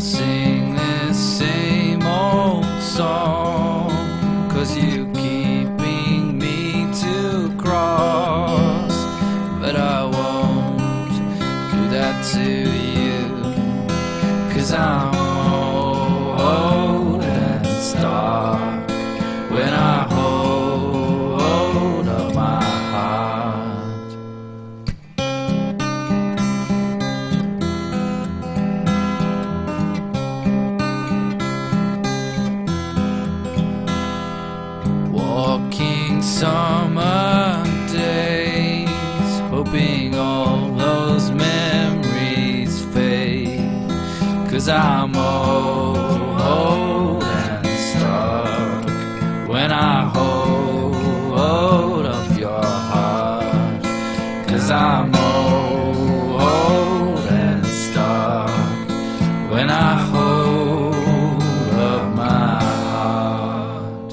sing this same old song, 'cause you keeping me to cross. But I won't do that to you, 'cause I'm old and stark when I hold up my heart. Walking summer days, hoping all those memories fade, 'cause I'm old and stuck when I hold up your heart. 'Cause I'm old and stuck when I hold up my heart.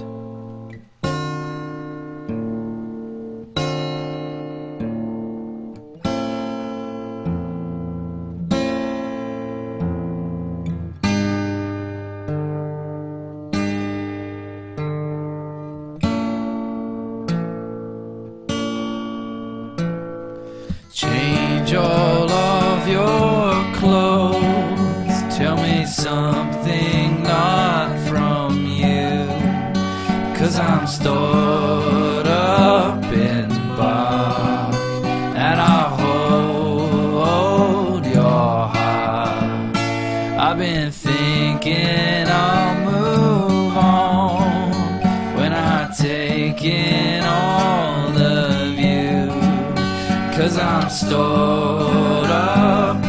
Change all of your clothes, tell me something not from you, 'cause I'm stored up in bark and I hold your heart. I've been thinking I'll move on when I take in all of you, 'cause I'm stored up